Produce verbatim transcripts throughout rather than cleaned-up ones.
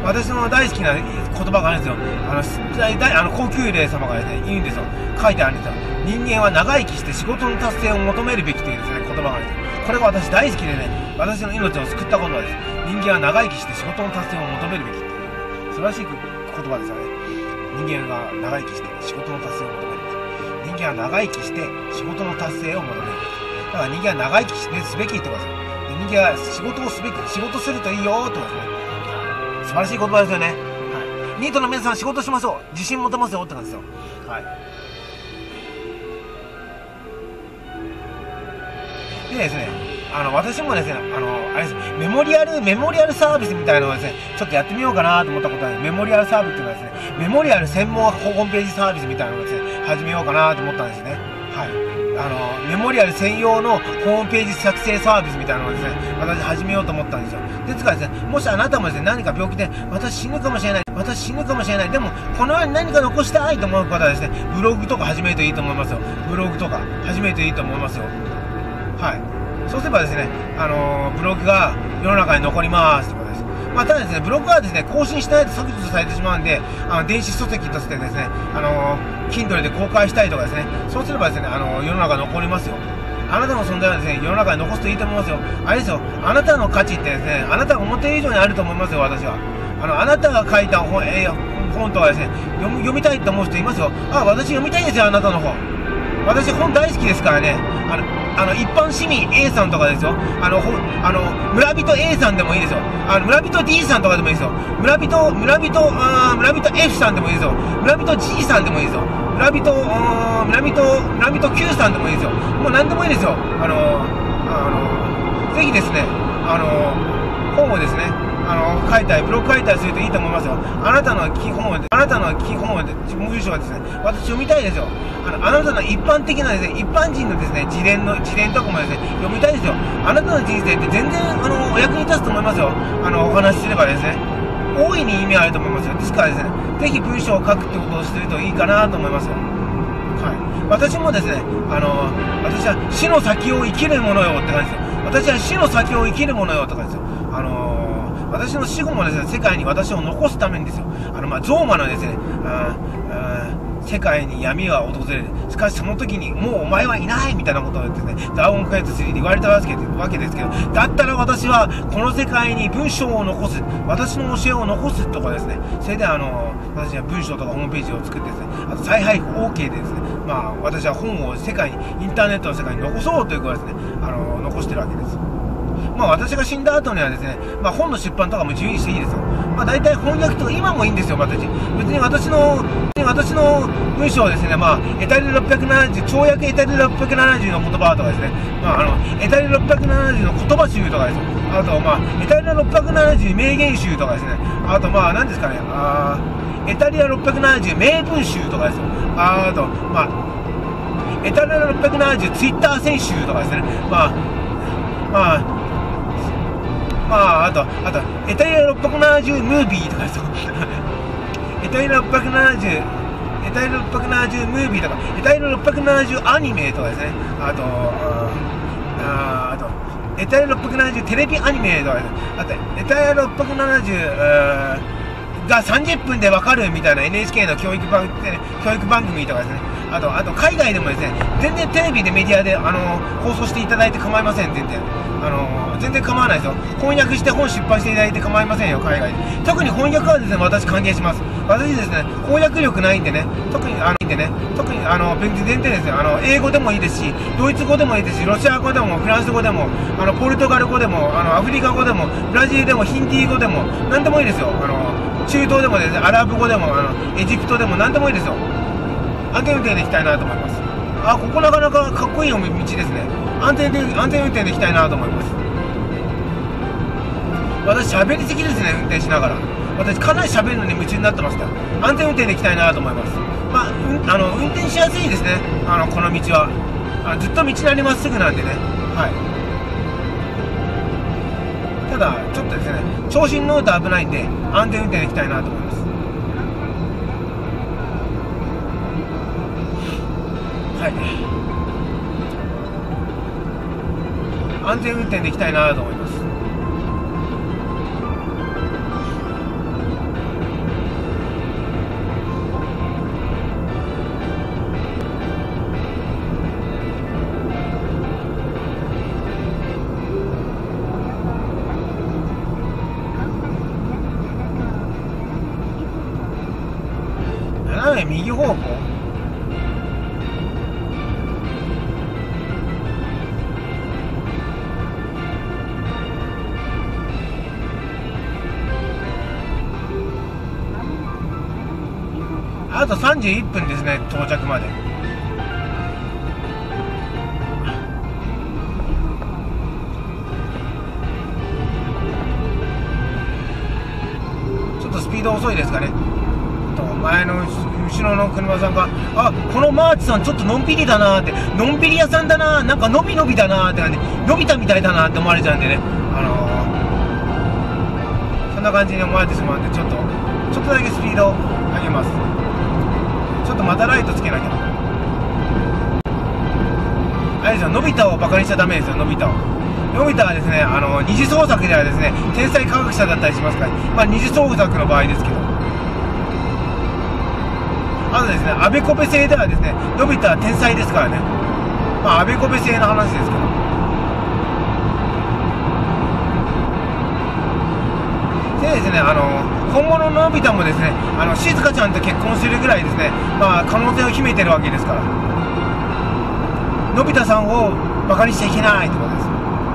私の大好きな言葉があるんですよ。あの、大大あの高級霊様がですね、言うんですよ。書いてあるんですよ。人間は長生きして仕事の達成を求めるべきというですね、言葉があるんですよ。これが私大好きでね、私の命を救った言葉です。人間は長生きして仕事の達成を求めるべきっていう、素晴らしい言葉ですよね。人間が長生きして仕事の達成を求めるべき。人間は長生きして仕事の達成を求めるべき。だから人間は長生きしてすべきってことですよ。人間は仕事をすべき、仕事するといいよってことですね。素晴らしい言葉ですよね。はい。ニートの皆さん仕事しましょう。自信持てますよって感じですよ。はい。でですね、あの、私もですね、あの、あれです、メモリアル、メモリアルサービスみたいなのをですね、ちょっとやってみようかなと思ったことは、メモリアルサービスっていうのはですね、メモリアル専門ホームページサービスみたいなのをですね、始めようかなと思ったんですね。はい。あの、メモリアル専用のホームページ作成サービスみたいなのをですね、私始めようと思ったんですよ。ですからですね、もしあなたもですね、何か病気で、私死ぬかもしれない、私死ぬかもしれない、でも、この世に何か残したいと思う方はですね、ブログとか始めるといいと思いますよ。ブログとか始めるといいと思いますよ。はい。そうすればですね、あのー、ブログが世の中に残りますということです。まあ、ただですね、ブログはですね、更新しないと削除されてしまうんで、あの、電子書籍としてですね、あのー、Kindle で公開したりとかですね、そうすればですね、あのー、世の中に残りますよ。あなたの存在はですね、世の中に残すといいと思いますよ。あれですよ、あなたの価値ってですね、あなたが思っている以上にあると思いますよ、私は。あの、あなたが書いた本、えー、本とかですね、読み、読みたいと思う人いますよ。あ、私読みたいですよ、あなたの本。私本大好きですからね。あの、あの、一般市民 A さんとかですよ。あの、ほ、あの、村人 A さんでもいいですよ。あの、村人 D さんとかでもいいですよ。村人、村人、あ村人 F さんでもいいですよ。村人 G さんでもいいですよ。村人、村人、村人 Q さんでもいいですよ。もう何でもいいですよ。あの、あの、ぜひですね、あの、本をですね、あの、書いたり、ブログ書いたりするといいと思いますよ。あなたの基本を、あなたの基本を、文章はですね、私読みたいですよ。あの、あなたの一般的なですね、一般人のですね、自伝の、自伝とかもですね、読みたいですよ。あなたの人生って全然、あの、お役に立つと思いますよ。あの、お話しすればですね、大いに意味あると思いますよ。ですからですね、ぜひ文章を書くってことをするといいかなと思いますよ。はい。私もですね、あの、私は死の先を生きるものよって感じですよ。私は死の先を生きるものよって感じですよ。あの私の死後もですね、世界に私を残すためにですよ。あの、まあ、ゾーマのですね、ああ世界に闇は訪れる。しかしその時に、もうお前はいないみたいなことを言ってね、ダーウォン開発に言われたわけですけど、だったら私はこの世界に文章を残す。私の教えを残すとかですね、それであの、私は文章とかホームページを作ってですね、あと再配布 OK でですね、まあ、私は本を世界に、インターネットの世界に残そうということですね、あの、残してるわけです。まあ私が死んだ後にはですね、まあ本の出版とかも自由にしていいですよ。まあ大体翻訳とか今もいいんですよ、私。別に私の、私の文章をですね、まあ、エタリろっぴゃくななじゅう、跳躍エタリろっぴゃくななじゅうの言葉とかですね、まああの、エタリろっぴゃくななじゅうの言葉集とかですよ。あとまあ、エタリアろっぴゃくななじゅう名言集とかですね、あとまあ何ですかね、あエタリアろっぴゃくななじゅう名文集とかですよ。あと、まあ、エタリアろっぴゃくななじゅうツイッター選集とかですね、まあ、まあ、まあ、あと、あと、エタリアろっぴゃくななじゅうムービーとかですよ。エタリアろっぴゃくななじゅう、エタリアろっぴゃくななじゅうムービーとか、エタリアろっぴゃくななじゅうアニメとかですね。あと、あ, あと、エタリアろっぴゃくななじゅうテレビアニメとかですね。あと、エタリアろっぴゃくななじゅう、がさんじゅっぷんでわかるみたいな エヌエイチケー の教育番、教育番組とかですね。あと、あと海外でもですね、全然テレビでメディアで、あの、放送していただいて構いません、全然。あの、全然構わないですよ。翻訳して本出版していただいて構いませんよ、海外で。特に翻訳はですね、私歓迎します。私ですね、翻訳力ないんでね、特に、あの、んでね、特に、あの、全然ですよ。あの、英語でもいいですし、ドイツ語でもいいですし、ロシア語でも、フランス語でも、あの、ポルトガル語でも、あの、アフリカ語でも、ブラジルでも、ヒンディー語でも、なんでもいいですよ。あの、中東でもですね、アラブ語でも、あの、エジプトでも、なんでもいいですよ。安全運転で行きたいなと思います。あ、ここなかなかかっこいい道ですね。安全で、安全運転で行きたいなと思います。私喋りすぎですね、運転しながら。私かなり喋るのに夢中になってました。安全運転で行きたいなと思います。まあ、うん、あの、運転しやすいですね。あの、この道は。あのずっと道なりまっすぐなんでね。はい。ただ、ちょっとですね、調子に乗ると危ないんで、安全運転で行きたいなと思います。はい。安全運転で行きたいなと思います。 斜め右方向。あとさんじゅういっぷんですね、到着まで。ちょっとスピード遅いですかね。と前の後ろの車さんが「あ、このマーチさんちょっとのんびりだな」って、「のんびり屋さんだな、なんかのびのびだな」って感じで、のび太みたいだなって思われちゃうんでね、あのー、そんな感じに思われてしまうんで、ちょっとちょっとだけスピードを上げます。ちょっとまたライトつけなきゃ。あれですよ、のび太をバカにしちゃダメですよ、のび太を。のび太はですね、あの二次創作ではですね、天才科学者だったりしますから、まあ二次創作の場合ですけど。あとですね、あべこべ星ではですね、のび太は天才ですからね。まああべこべ星の話ですけど。でですね、あの今後ののび太もですね、あの静香ちゃんと結婚するぐらいですね、まあ可能性を秘めてるわけですから、のび太さんをバカにしちゃいけないってことです。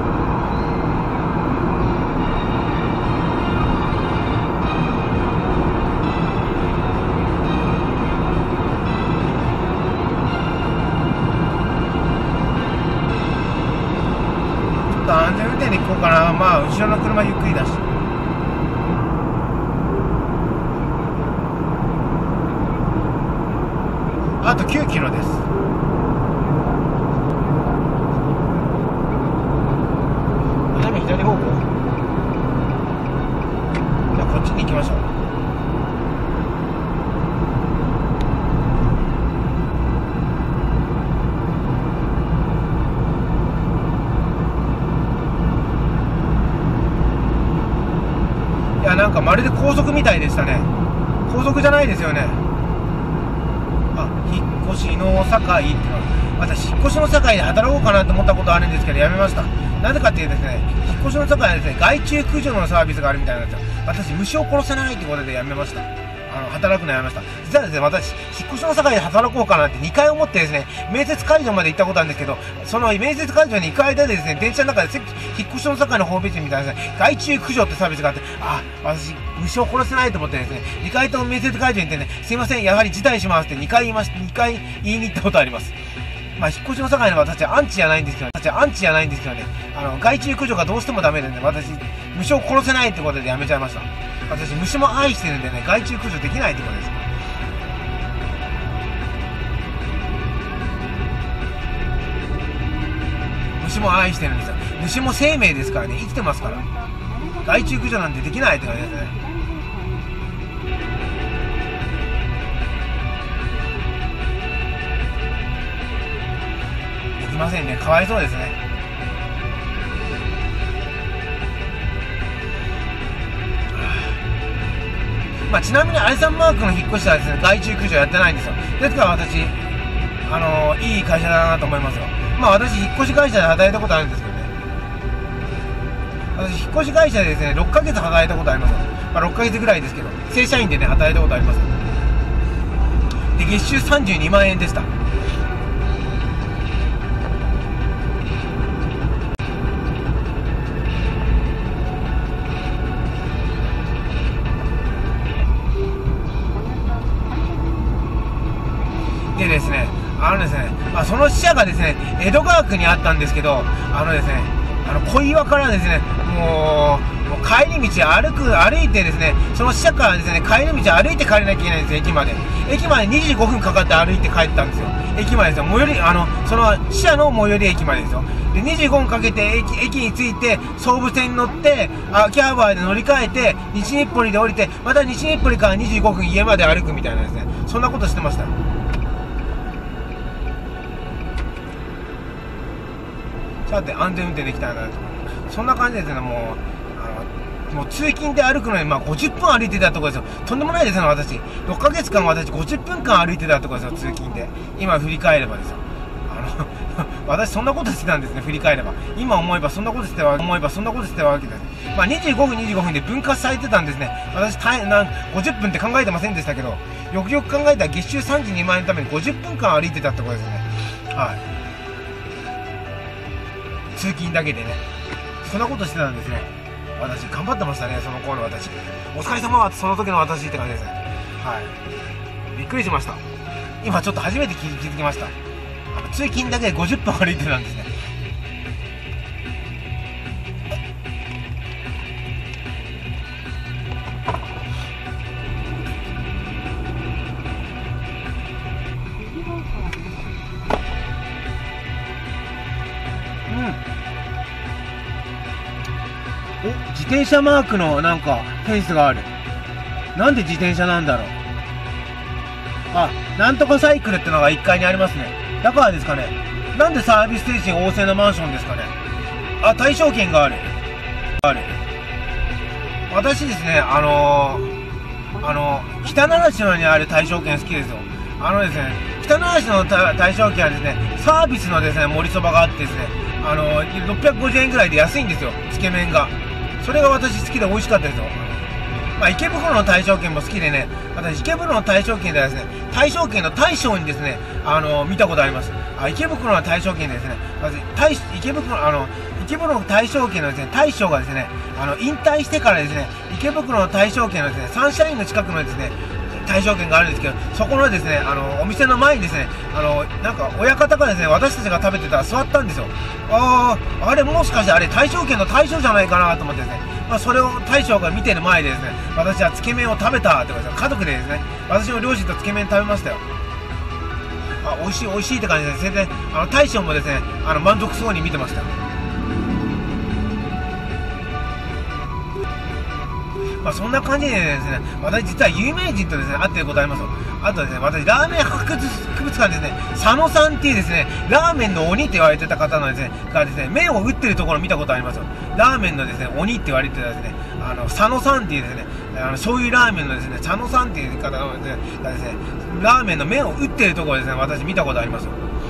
ちょっと安全運転で行こうかな。まあ後ろの車ゆっくりだし。あときゅうキロです。斜め左方向。じゃあこっちに行きましょう。いや、なんかまるで高速みたいでしたね。高速じゃないですよね。引っ越しの境っていうのは、私引っ越しの境で働こうかなと思ったことあるんですけどやめました。なぜかっていうとですね、引っ越しの境はですね、害虫駆除のサービスがあるみたいなんですよ。私虫を殺せないってことでやめました。あの働くのやめました。実はですね、私引っ越しの境で働こうかなってにかい思ってですね、面接会場まで行ったことあるんですけど、その面接会場に行く間でですね、電車の中で引っ越しの境のホームページみたいなですね、害虫駆除ってサービスがあって、あ、私虫を殺せないと思ってですね、にかいとも面接会場に行ってね、すいません、やはり辞退しますってにかい言いまし、にかい言いに行ったことあります。まあ、引っ越しの境の私はアンチじゃないんですよ。私はアンチじゃないんですよね。あの、害虫駆除がどうしてもダメでね、私、虫を殺せないってことでやめちゃいました。私、虫も愛してるんでね、害虫駆除できないってことです。虫も愛してるんですよ。虫も生命ですからね、生きてますから。害虫駆除なんてできないって感じですね。できませんね。かわいそうですね。まあ、ちなみにアイサンマークの引っ越しはですね、害虫駆除やってないんですよ。ですから私、あのー、いい会社だなと思いますよ。まあ私、引っ越し会社で働いたことあるんですけどね。私、引っ越し会社でですね、ろっかげつ働いたことありますよ。まあろっかげつぐらいですけど、正社員でね、働いたことあります。で、月収さんじゅうにまんえんでした。でですね、あのですね、まあ、その支社がですね、江戸川区にあったんですけど、あのですね、あの小岩からですね、もう、もう帰り道歩く、歩いてですね、その支社からですね、帰り道歩いて帰らなきゃいけないんですよ、駅まで。駅までにじゅうごふんかかって歩いて帰ったんですよ。駅までですよ。最寄り、あの、その支社の最寄り駅までですよ。で、にじゅうごふんかけて駅、駅に着いて、総武線に乗って、秋葉原で乗り換えて、西日暮里で降りて、また西日暮里からにじゅうごふん家まで歩くみたいなですね、そんなことしてました。さて安全運転できたらなと、そんな感じですね。もうあのもう通勤で歩くのにまあごじゅっぷん歩いてたところですよ。とんでもないですね。私ろっかげつかん私ごじゅっぷんかん歩いてたところですよ、通勤で。今振り返ればですよ、あの私そんなことしてたんですね、振り返れば。今思えばそんなことしてたわ、思えばそんなことしてたわけです。まあにじゅうごふんにじゅうごふんで分割されてたんですね。私大なんごじゅっぷんって考えてませんでしたけど、よくよく考えたら月収さんじゅうにまん円のためにごじゅっぷんかん歩いてたってことですよね。はい。通勤だけでね。そんなことしてたんですね。私頑張ってましたね、その頃の私。お疲れ様はその時の私って感じですね。はい。びっくりしました。今ちょっと初めて気づきました。あの通勤だけでごじゅっぷん歩いてたんですね。うん。お、自転車マークのなんかフェンスがある。なんで自転車なんだろう。あ、なんとかサイクルってのがいっかいにありますね。だからですかね。なんでサービス精神旺盛なマンションですかね。あ、対象圏がある。ある。私ですね、あのー、あのー、北習志野にある対象圏好きですよ。あのですね、北習志野の対象圏はですね、サービスのですね、盛りそばがあってですね、あのー、ろっぴゃくごじゅうえんぐらいで安いんですよ、つけ麺が。それが私好きで美味しかったですよ。まあ、池袋の大正圏も好きでね、私、池袋の大正圏ではですね、大正圏の大将にですね、あの、見たことあります。あ、池袋の大正圏でですね、私、大、池袋、あの、池袋の大正圏のですね、大将がですね、あの、引退してからですね、池袋の大正圏のですね、サンシャインの近くのですね、大正圏があるんですけど、そこのですね、あの、お店の前にですね、あの、なんか、親方がですね、私たちが食べてたら座ったんですよ。ああ、あれもしかしてあれ、大正圏の大将じゃないかなと思ってですね、まあ、それを大将が見てる前でですね、私はつけ麺を食べたってことです。家族でですね、私の両親とつけ麺食べましたよ。あ、美味しい美味しいって感じで、全然、あの、大将もですね、あの、満足そうに見てましたよ。まあそんな感じでですね、私実は有名人とですね、会ってることありますよ。あとですね、私、ラーメン博物館ですね、佐野さんっていうですね、ラーメンの鬼って言われてた方のですね、がですね、麺を打ってるところを見たことありますよ。ラーメンのですね、鬼って言われてたですね、あの、佐野さんっていうですね、あの、醤油ラーメンのですね、佐野さんっていう方のですね、がですね、ラーメンの麺を打ってるところですね、私見たことありますよ。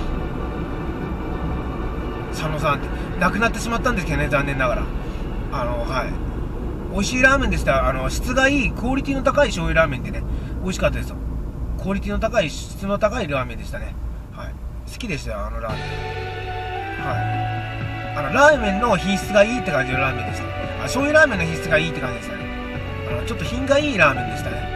佐野さんって、亡くなってしまったんですけどね、残念ながら。あの、はい。美味しいラーメンでした。あの、質がいい、クオリティの高い醤油ラーメンでね、美味しかったですよ。クオリティの高い、質の高いラーメンでしたね。はい。好きでしたよ、あのラーメン。はい。あの、ラーメンの品質がいいって感じのラーメンでした。あ、醤油ラーメンの品質がいいって感じでしたね。あの、ちょっと品がいいラーメンでしたね。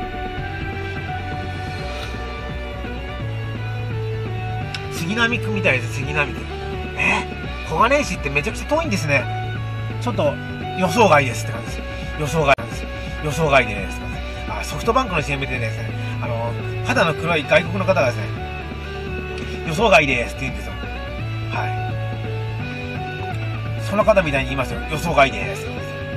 杉並区みたいです、杉並区。えー、小金井市ってめちゃくちゃ遠いんですね。ちょっと、予想外ですって感じです。予想外なんです。予想外です。あ、ソフトバンクの シーエム でですね、あの、肌の黒い外国の方がですね、予想外ですって言うんですよ。はい。その方みたいに言いますよ。予想外です。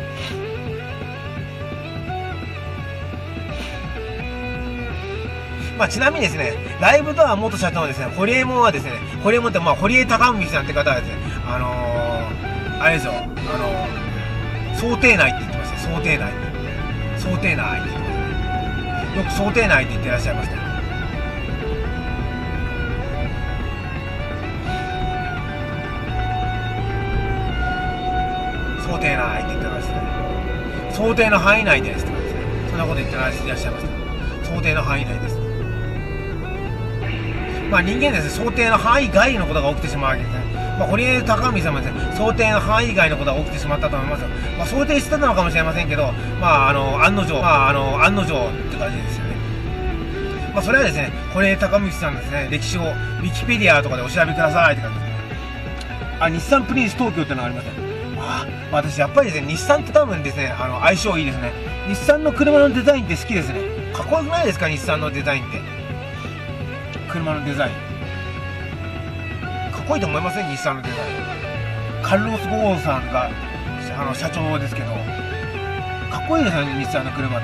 まあ、ちなみにですね、ライブドア元社長のですね、堀江門はですね、堀江門って、まあ、堀江貴文さんって方はですね、あのー、あれですよ、あのー、想定内って言ってました。想定内って。想定内って言ってましたね。よく想定内って言ってらっしゃいましたよ。想定内って言ってましたね。想定の範囲内ですって感じですね。そんなこと言ってらっしゃいました。想定の範囲内です。まあ人間ですね、想定の範囲外のことが起きてしまうわけですね。まあ、堀江貴文さんもですね、想定の範囲外のことが起きてしまったと思いますよ。まあ、想定してたのかもしれませんけど、まあ、あの、案の定、まあ、あの、案の定って感じですよね。まあ、それはですね、堀江貴文さんのですね、歴史を、ウィキペディアとかでお調べくださいって感じですね。あ、日産プリンス東京ってのがありますね。あ、私、やっぱりですね、日産って多分ですね、あの、相性いいですね。日産の車のデザインって好きですね。かっこよくないですか、日産のデザインって。車のデザイン。かっこいいと思いません？日産のデザイン。カルロス・ゴーンさんがあの社長ですけど、かっこいいですよね、日産の車って。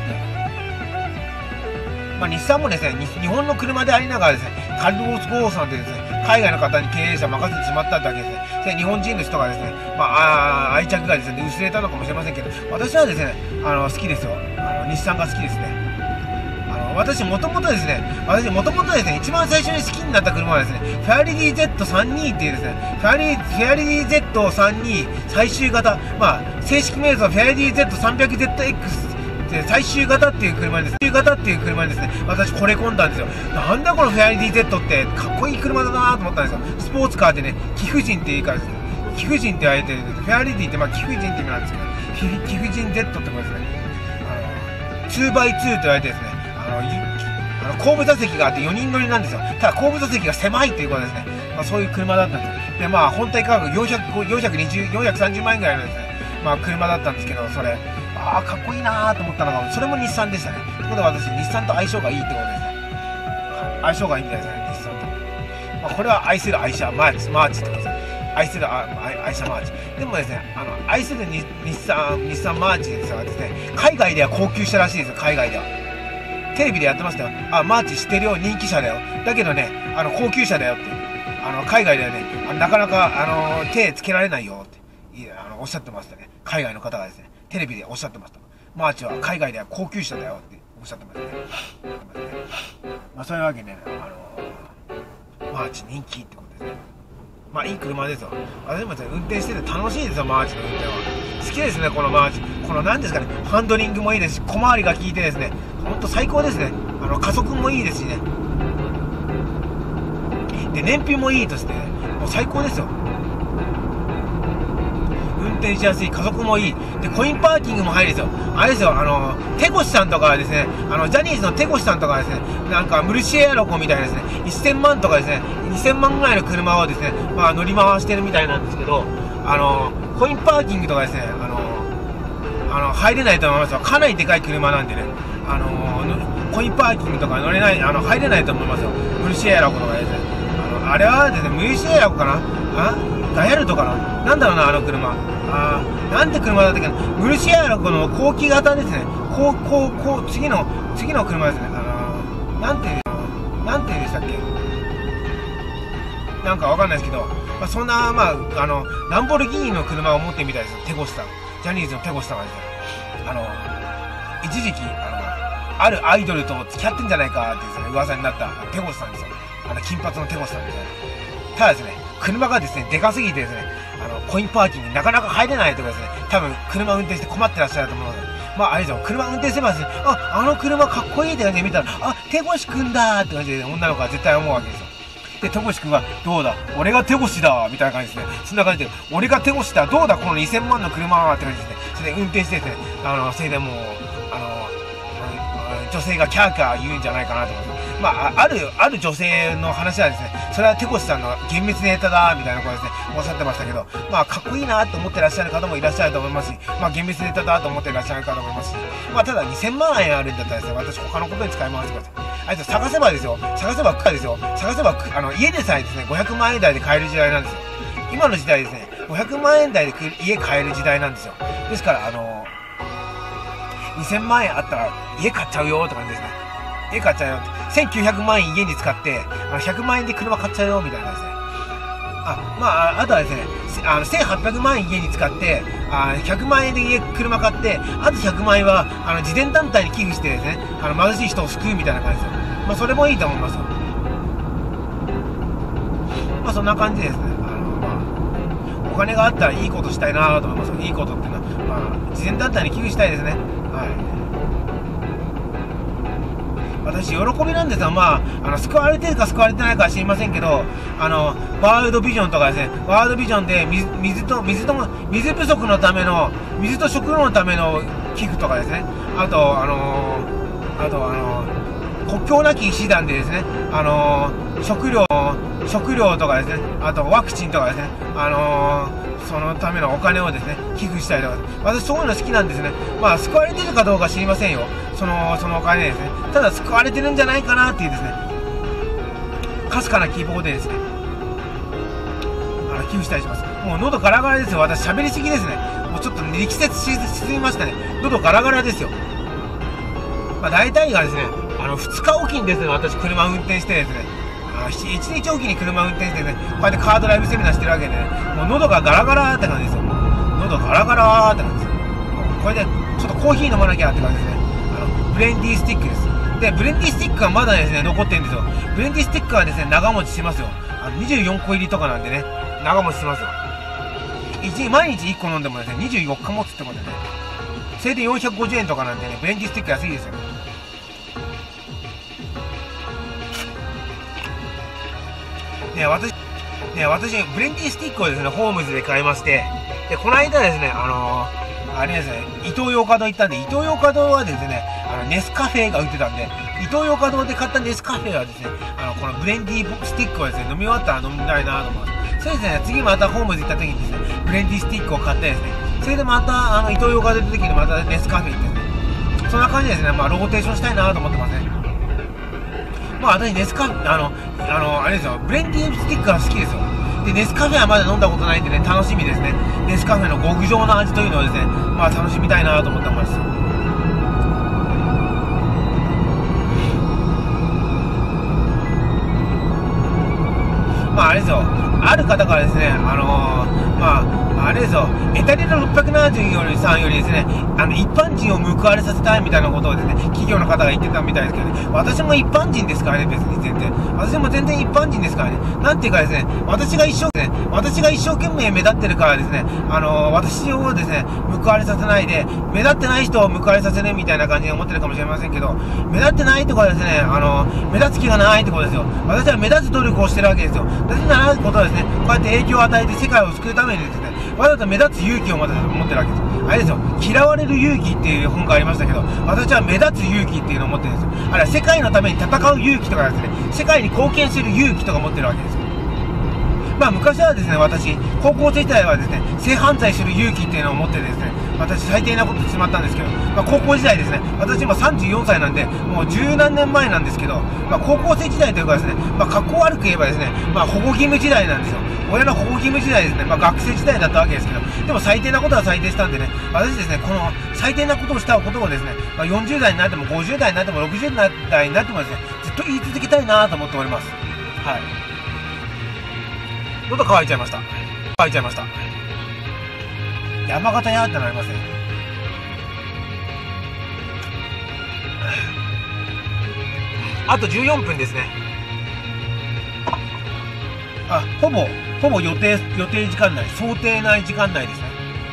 まあ、日産もですね、日本の車でありながらですね、カルロス・ゴーンさんってですね、海外の方に経営者任せてしまっただけですね、で日本人の人がですね、まあ、あ愛着がですね、薄れたのかもしれませんけど、私はですね、あの好きですよ。あの日産が好きですね。 あの私もともとですね、私もともとですね、一番最初に好きになった車はですね、フェアリディ ゼットさんじゅうに っていうですね、フェアリフェアリディ ゼットさんじゅうに 最終型、まあ正式名称はフェアリディ ゼットさんびゃくゼットエックス って最終型っていう車にですね、最終型っていう車にですね、私惚れ込んだんですよ。なんだこのフェアリディ Z ってかっこいい車だなと思ったんですよ。スポーツカーでね、貴婦人っていうからですね、貴婦人って言われてる、フェアリディってまあ貴婦人って意味なんですけど、貴婦人 Z ってことですね、あの ツーバイツー と言われてですね、あのあの後部座席があってよにん乗りなんですよ。ただ後部座席が狭いっていうことですね。まあ、そういう車だったんですよ。でまあ本体価格よんひゃく、よんひゃくにじゅう、よんひゃくさんじゅうまん円ぐらいのですね、まあ車だったんですけど、それああかっこいいなーと思ったのが、それも日産でしたね。ということで私日産と相性がいいってことですね。相性がいいみたいですね、日産と。まあ、これは愛する愛車マーチマーチってことですね。愛するあ愛車マーチ。でもですね、あの愛する日産日産マーチですがですね、海外では高級車らしいですよ。海外ではテレビでやってましたよ。あ、マーチ知ってるよ、人気車だよ。だけどね、あの高級車だよって、あの海外ではね、あのなかなかあの手つけられないよっていあのおっしゃってましたね。海外の方がですね、テレビでおっしゃってました。マーチは海外では高級車だよっておっしゃってましたね。まあそういうわけでね、あのマーチ人気ってことですね。まあいい車ですよ。私もですね、運転してて楽しいですよ、マーチの運転は。好きですね、このマーチ。この何ですかね、ハンドリングもいいですし、小回りが効いてですね、ほんと最高ですね。あの加速もいいですしね。で燃費もいいとして、もう最高ですよ。運転しやすい、加速もいいで、コインパーキングも入るんですよ。あれですよ、あの手越さんとかですね、あのジャニーズの手越さんとかですね、なんかムルシエアロコみたいなですね、せんまんとかですね、にせんまんぐらいの車をですね、まあ乗り回してるみたいなんですけど、あのコインパーキングとかですね、あのあの入れないと思いますよ。かなりでかい車なんでね、あのコインパーキングとか乗れない、あの入れないと思いますよ。ムルシエアロコとかですね、あのあれはですね、ムルシエアロコかな、あガヤルトかな、なんだろうな、あの車。あー、なんて車だったっけな、ムルシエアロコの後期型ですね。こう、こう、こう、次の、次の車ですね。あのー、なんていうの、なんていうんでしたっけ。なんかわかんないですけど、まあ、そんな、まあ、あの、ランボルギーニの車を持ってみたいですよ、手越さん。ジャニーズの手越さんがですね、あの、一時期、あの、あるアイドルと付き合ってんじゃないかってですね、噂になった手越さんですよ。あの、金髪の手越さんですね。ただですね、車がですね、でかすぎてですね、あの、コインパーキングになかなか入れないとかですね、多分、車運転して困ってらっしゃると思うので、まあ、あれですよ、車運転してますね、あ、あの車かっこいいって感じで見たら、あ、手越くんだーって感じで女の子は絶対思うわけですよ。で、手越くんは、どうだ、俺が手越だーみたいな感じですね。そんな感じで、俺が手越だ、どうだ、このにせんまんの車ーって感じですね。それで運転してですね、あの、それでもう、あの、女性がキャーキャー言うんじゃないかなと思って。まあ、ある、ある女性の話はですね、それは手越さんの厳密ネタだ、みたいなことですね、おっしゃってましたけど、まあ、かっこいいなと思ってらっしゃる方もいらっしゃると思いますし、まあ、厳密ネタだと思ってらっしゃる方もいますし、まあ、ただにせんまんえんあるんだったらですね、私他のことに使い回してください。あいつ探せばですよ、探せばかですよ、探せば、あの、家でさえですね、ごひゃくまんえん台で買える時代なんですよ。今の時代ですね、ごひゃくまんえん台で家買える時代なんですよ。ですから、あの、にせんまんえんあったら家買っちゃうよって感じですね。家買っちゃうよって。せんきゅうひゃくまんえん家に使って、あのひゃくまんえんで車買っちゃうよみたいなですね。あ、まあ、あとはですね、あのせんはっぴゃくまんえん家に使って、あひゃくまんえんで家、車買って、あとひゃくまんえんは、あの、慈善団体に寄付してですね、あの、貧しい人を救うみたいな感じですよ。まあ、それもいいと思いますよ。まあ、そんな感じですね。あの、まあ、お金があったらいいことしたいなと思いますよ。いいことっていうのは、まあ、慈善団体に寄付したいですね。はい。私、喜びなんですよ。まあ、あの、救われてるか救われてないかは知りませんけど、あの、ワールドビジョンとかですね、ワールドビジョンで水、水と、水とも、水不足のための、水と食料のための寄付とかですね、あと、あのー、あと、あのー、国境なき医師団でですね、あのー、食料、食料とかですね、あとワクチンとかですね、あのー、そのためのお金をですね、寄付したりとか、私そういうの好きなんですね。まあ、救われてるかどうか知りませんよ。その、そのお金ですね。ただ、救われてるんじゃないかなっていうですね、かすかな希望でですね、あの、寄付したりします。もう喉ガラガラですよ。私喋りすぎですね。もうちょっと力説しすぎましたね。喉ガラガラですよ。まあ、大体がですね、あの、ふつかおきにですね、私車運転してですね、いちにちおきに車運転してね、こうやってカードライブセミナーしてるわけでね、もう喉がガラガラって感じですよ。喉ガラガラって感じですよ。これで、ちょっとコーヒー飲まなきゃって感じですね。あの、ブレンディースティックです。 で、ブレンディスティックがまだですね、残ってるんですよ。ブレンディスティックはですね、長持ちしますよ。あの、にじゅうよんこ入りとかなんでね、長持ちしますよ。一毎日いっこ飲んでもですね、にじゅうよっか持つってことでね、それでよんひゃくごじゅうえんとかなんでね、ブレンディスティック安いですよ。ね、私、ね、私、ブレンディスティックをですね、ホームズで買いまして、で、この間ですね、あのー、あれですね、イトーヨーカドー行ったんで、イトーヨーカドーはですね、あの、ネスカフェが売ってたんで、イトーヨーカドーで買ったネスカフェはですね、あの、このブレンディスティックをですね、飲み終わったら飲みたいなと思います。そうですね、次またホームズ行った時にですね、ブレンディスティックを買ってですね、それでまた、あの、イトーヨーカドー行った時にまたネスカフェ行ってですね、そんな感じでですね、まあ、ローテーションしたいなと思ってますね。まあ、私、ネスカフェ、あの、あの、あれですよ、ブレンディスティックが好きですよ。で、ネスカフェはまだ飲んだことないんでね、楽しみですね。ネスカフェの極上の味というのをですね、まあ楽しみたいなと思ってます。まああれですよ、ある方からですね、あのー、まあ、あれですよ、エタリアろっぴゃくななじゅうよんさんよりですね、あの、一般人を報われさせたいみたいなことをですね、企業の方が言ってたみたいですけどね、私も一般人ですからね、別に全然。私も全然一般人ですからね、なんていうかですね、私が一生、ね、私が一生懸命目立ってるからですね、あのー、私をですね、報われさせないで、目立ってない人を報われさせるみたいな感じで思ってるかもしれませんけど、目立ってないってことはですね、あのー、目立つ気がないってことですよ。私は目立つ努力をしてるわけですよ。目立つならことはですね、こうやって影響を与えて世界を救うためにですね、わざと目立つ勇気を持ってるわけです。あれですよ、嫌われる勇気っていう本がありましたけど、私は目立つ勇気っていうのを持ってるんですよ。あれは世界のために戦う勇気とかですね、世界に貢献する勇気とか持ってるわけですよ。まあ昔はですね、私、高校生時代はですね、性犯罪する勇気っていうのを持ってですね、私最低なことしてしまったんですけど、まあ高校時代ですね、私今さんじゅうよんさいなんで、もう十何年前なんですけど、まあ高校生時代というかですね、まあ格好悪く言えばですね、まあ保護義務時代なんですよ。親の保護義務時代ですね、まあ学生時代だったわけですけど、でも最低なことは最低したんでね、私ですね、この最低なことをしたことをですね、まあよんじゅう代になってもごじゅう代になってもろくじゅう代になってもですね、ずっと言い続けたいなと思っております。はい。喉乾いちゃいました。乾いちゃいました。山形屋ってなりますね。あとじゅうよんぷんですね。あ、ほぼ、ほぼ予定、予定時間内、想定内時間内ですね。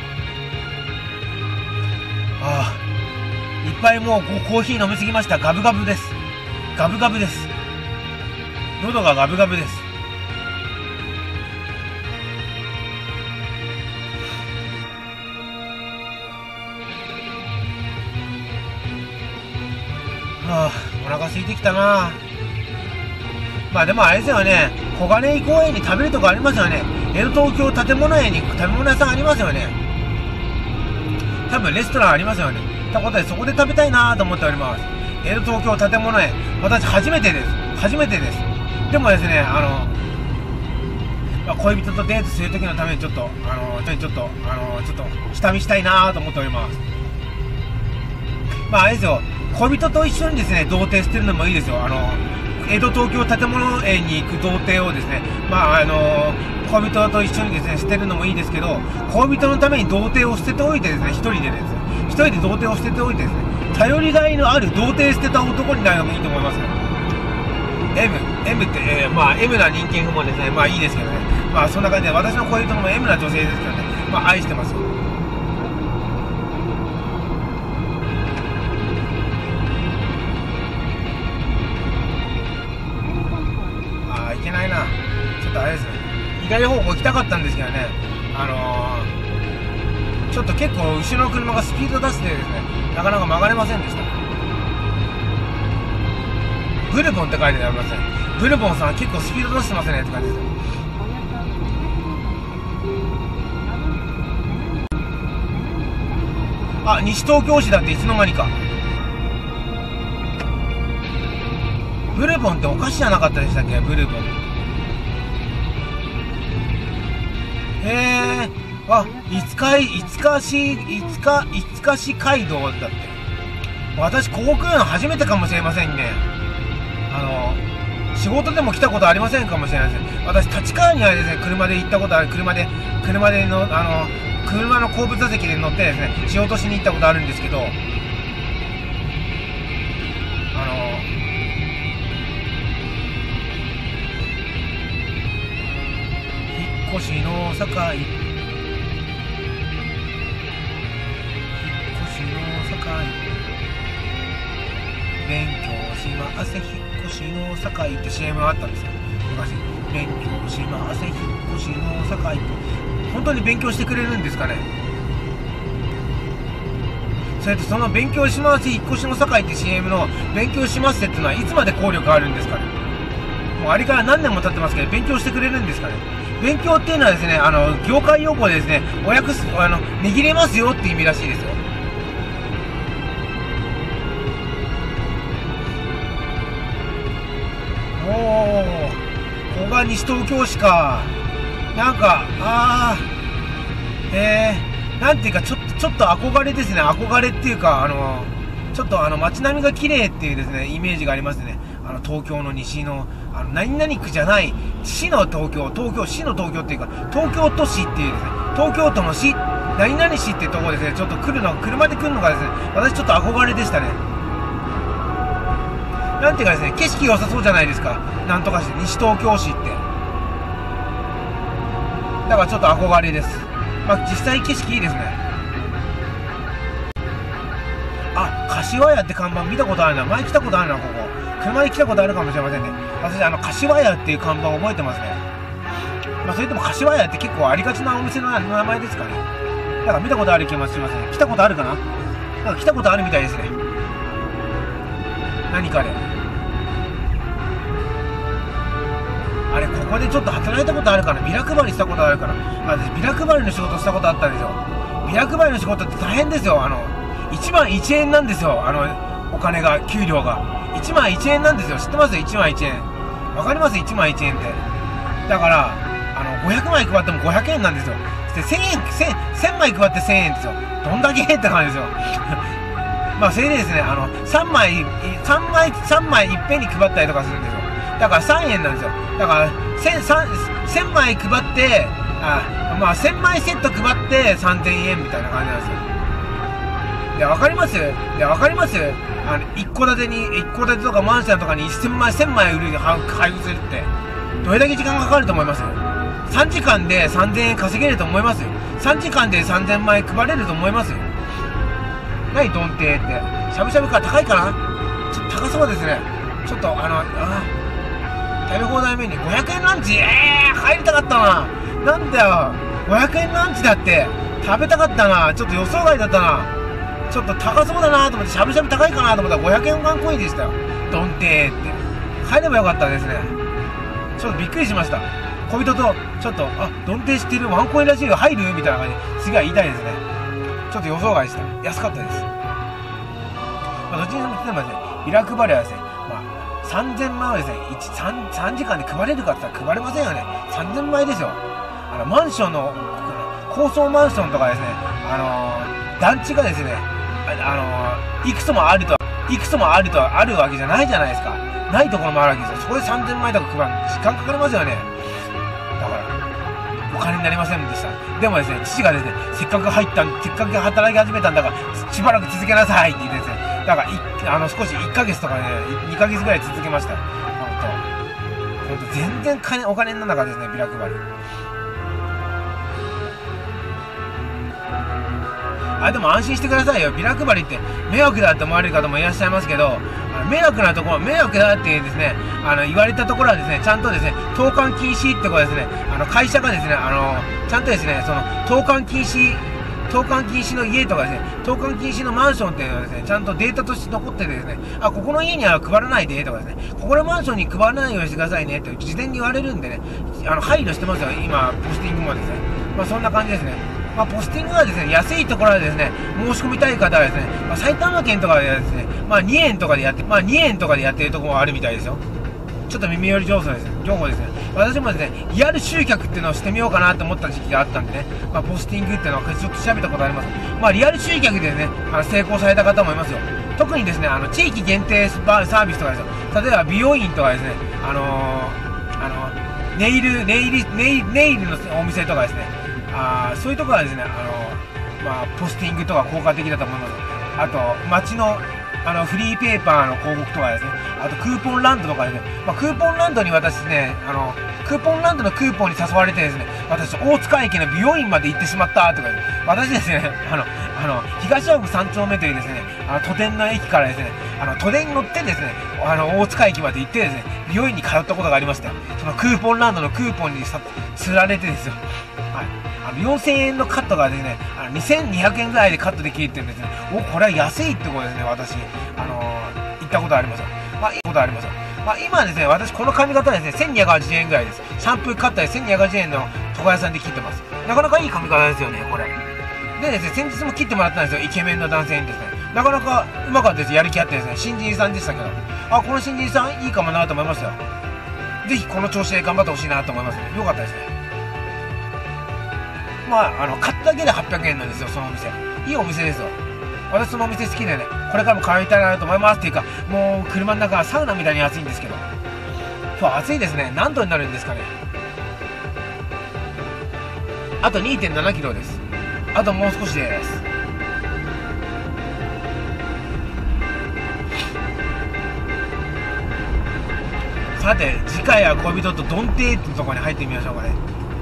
ああ、いっぱいもうコーヒー飲みすぎました。ガブガブです。ガブガブです。喉がガブガブです。はあ、お腹空いてきたな。まあでもあれですよね、小金井公園に食べるとこありますよね。江戸東京建物園に食べ物屋さんありますよね。多分レストランありますよね。ということでそこで食べたいなと思っております。江戸東京建物園、私初めてです。初めてです。でもですね、あの、まあ、恋人とデートするときのためにちょっと、あの、ちょっと、あの、ちょっと下見したいなと思っております。まああれですよ、恋人と一緒にですね、童貞捨てるのもいいですよ。あの、江戸東京建物園に行く童貞をですね、まああの、恋人と一緒にですね、捨てるのもいいですけど、恋人のために童貞を捨てておいてですね、一人でですね、一人で童貞を捨てておいてですね、頼りがいのある童貞捨てた男になるのもいいと思いますよ。M、M って、えー、まあ M な人間不もですね、まあいいですけどね、まあそんな感じで、私の恋人も M な女性ですからね、まあ愛してますよ。いけないな。ちょっとあれですね、左方向行きたかったんですけどね、あのー、ちょっと結構後ろの車がスピード出してですね、なかなか曲がれませんでした。ブルボンって書いてありますね。ブルボンさん結構スピード出してますねって感じです。あ、西東京市だっていつの間にか。ブルボンってお菓子じゃなかったでしたっけ、ブルボン。へえ、あ、五日、五日市、五日、五日市街道だって。私、ここ来るの初めてかもしれませんね。あの、仕事でも来たことありませんかもしれないです。私、立川にはですね、車で行ったことある、車で、車での、あの、車の後部座席で乗ってですね、仕事しに行ったことあるんですけど、あの、 越しの境、引っ越しの境、勉強しませ引っ越しの境って シーエム があったんですよ昔。勉強しませ引っ越しの境って、本当に勉強してくれるんですかね。それとその勉強します引っ越しの境って シーエム の勉強しますっていうのはいつまで効力あるんですかね。もうあれから何年も経ってますけど勉強してくれるんですかね。勉強っていうのはですね、あの業界用語でですね、お訳すあの握れますよって意味らしいですよ。おお、ここが西東京市か。なんかあーえー、なんていうかちょっとちょっと憧れですね。憧れっていうか、あのちょっとあの街並みが綺麗っていうですねイメージがありますね。あの東京の西のあの何々区じゃない市の東京、東京市の東京っていうか東京都市っていうですね、東京都の市何々市っていうところですね、ちょっと来るの車で来るのがですね、私ちょっと憧れでしたね。なんていうかですね、景色良さそうじゃないですか。なんとかして西東京市って。だからちょっと憧れです。まあ実際景色いいですね。あ、柏屋って看板見たことあるな。前来たことあるな、ここ。車で来たことあるかもしれませんね。私、あの、柏屋っていう看板覚えてますね。まあそれとも柏屋って結構ありがちなお店の名前ですかね。だから見たことある気もしますね。来たことあるかな。なんか来たことあるみたいですね。何かで。あれ、ここでちょっと働いたことあるかな。ビラ配りしたことあるから。あ、私ビラ配りの仕事したことあったんですよ。ビラ配りの仕事って大変ですよ。あの、いちまんいちえんなんですよ。あの、お金が、給料が。いちまんいちえんなんですよ。知ってます？ いちまんいちえん。わかります？ いちまんいちえんって。だから、あの、ごひゃくまい配ってもごひゃくえんなんですよ。で、せんえん、せんまい配ってせんえんですよ。どんだけって感じですよ。まあ、それでですね、あの、さんまい、さんまい、さんまいいっぺんに配ったりとかするんですよ。だからさんえんなんですよ。だから、せん、せんまい配って、あ、まあ、せんまいセット配ってさんぜんえんみたいな感じなんですよ。いや、わかります？いや、わかります？あの、一戸建てに、一戸建てとかマンションとかにせんまい、せんまい売る、配布するって、どれだけ時間かかると思います？ さん 時間でさんぜんえん稼げると思います？ さん 時間でさんぜんまい配れると思います？何ドンテーって。しゃぶしゃぶか高いかな？ちょっと高そうですね。ちょっと、あの、あ食べ放題メニュー、ごひゃくえんランチ、えー、入りたかったな。なんだよ、ごひゃくえんランチだって、食べたかったな。ちょっと予想外だったな。ちょっと高そうだなと思って、しゃぶしゃぶ高いかなと思ったらごひゃくえんワンコインでしたよ。ドンテーって。入ればよかったですね。ちょっとびっくりしました。恋人と、ちょっと、あ、ドンテー知ってる？ワンコインらしいよ。入る？みたいな感じで、次は言いたいですね。ちょっと予想外でした。安かったです。まあ、どっちにも言ってもですね、ビラ配りはですね、まあ、さんぜんまいをですね、3, 3時間で配れるかって言ったら配れませんよね。さんぜんまいですよ。あの、マンションの、高層マンションとかですね、あのー、団地がですね、あのー、いくつもあると、いくつもあると、あるわけじゃないじゃないですか。ないところもあるわけですよ。そこでさんぜんまいとか配るの時間かかりますよね。だから、お金になりませんでした。でもですね、父がですね、せっかく入った、せっかく働き始めたんだから、しばらく続けなさいって言ってですね、だから、いあの、少しいっかげつとかね、にかげつぐらい続けました。ほんと。ほんと、全然金、お金にならなかったですね、ビラ配り。あ、でも安心してくださいよ。ビラ配りって迷惑だって思われる方もいらっしゃいますけど、あの迷惑なところ、迷惑だってですね、あの、言われたところはですね、ちゃんとですね、投函禁止ってことですね、あの、会社がですね、あの、ちゃんとですね、その、投函禁止、投函禁止の家とかですね、投函禁止のマンションっていうのはですね、ちゃんとデータとして残っててですね、あ、ここの家には配らないでとかですね、ここのマンションに配らないようにしてくださいねって事前に言われるんでね、あの、配慮してますよ、今、ポスティングもですね。まあ、そんな感じですね。まあ、ポスティングはですね、安いところでですね、申し込みたい方はですね、まあ、埼玉県とかでですね、まあ、にえんとかでやって、まあ、にえんとかでやってるところもあるみたいですよ。ちょっと耳寄り情報ですね。情報ですね。私もですね、リアル集客っていうのをしてみようかなと思った時期があったんでね、まあ、ポスティングっていうのはちょっと調べたことあります。まあ、リアル集客でね、あの成功された方もいますよ。特にですね、あの、地域限定サービスとかですよ。例えば、美容院とかですね、あのー、あの、ネイル、ネイル、ネイル、ネイルのお店とかですね、あそういうところはですね、あの、まあ、ポスティングとか効果的だと思います。あと、街の、 あの、フリーペーパーの広告とかですね、あとクーポンランドとかですね、まあ、クーポンランドに私ですね、あの、クーポンランドのクーポンに誘われてですね、私、大塚駅の美容院まで行ってしまったとか、私ですね、あの、あの、東青区さん丁目というですね、あの、都電の駅からですね、あの、都電に乗ってですね、あの、大塚駅まで行ってですね、美容院に通ったことがありましたよ。そのクーポンランドのクーポンにさ、釣られてですよ。はい。あの、よんせんえんのカットがですね、あの、にせんにひゃくえんぐらいでカットできるって言うんですね、お、これは安いってことですね、私、あのー、行ったことありますよ。まあ、いいことありますよ。まあ、今ですね、私、この髪型はですね、せんにひゃくはちじゅうえんぐらいです。シャンプーカッターでせんにひゃくはちじゅうえんの床屋さんで切ってます。なかなかいい髪型ですよね、これ。でですね、先日も切ってもらったんですよ、イケメンの男性にですね。なかなかうまかったです、やる気あってですね、新人さんでしたけど、あ、この新人さんいいかもなと思いましたよ。ぜひこの調子で頑張ってほしいなと思いますね。よかったですね。まあ、あの、買っただけではっぴゃくえんなんですよ、そのお店。いいお店ですよ。私そのお店好きでね、これからも通いたいなと思いますっていうか、もう車の中はサウナみたいに暑いんですけど、今日暑いですね。何度になるんですかね。あと にてんななキロです。あともう少しです。さて、次回は恋人とドンテーってところに入ってみましょうかね。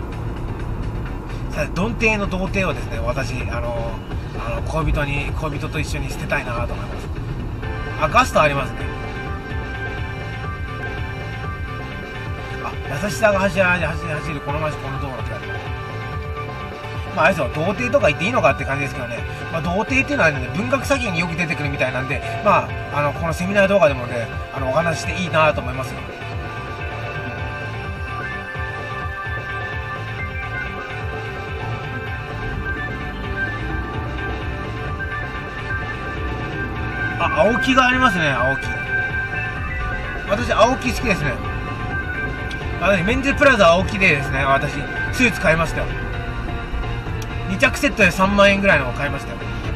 さて、ドンテーの童貞をですね、私、あの、あの恋人に、恋人と一緒に捨てたいなと思います。あ、ガストありますね。あ、優しさが走る、走る、走る、この街、この道路って書いてある。まあ、あれですよ、童貞とか言っていいのかって感じですけどね。まあ、童貞っていうのはね、文学作品によく出てくるみたいなんで、まあ、あの、このセミナー動画でもね、あの、お話ししていいなと思いますよ。あ、青木がありますね、青木。私、青木好きですね。私、メンズプラザ青木でですね、私、スーツ買いましたよ。に着セットでさんまんえんぐらいのを買いましたよ。